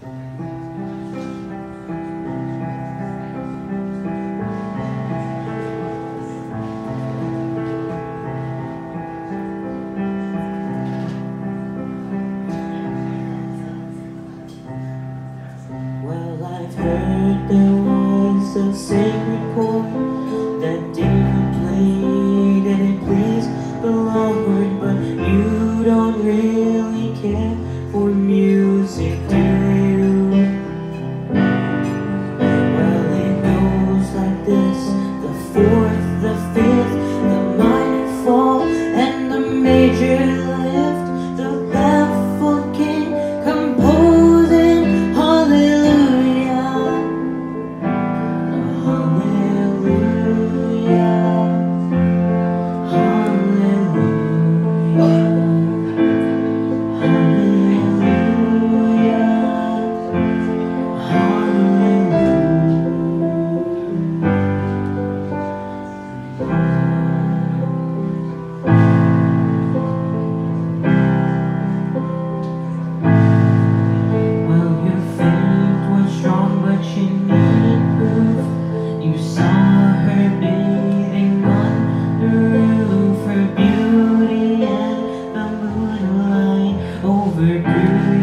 Well, I've heard there was a sacred chord that David played and it pleased the Lord, but you don't really care for music, do you? Well, it goes like this: the fourth, the fifth, the minor fall, and the major lift, the baffled king composing hallelujah, hallelujah, hallelujah, over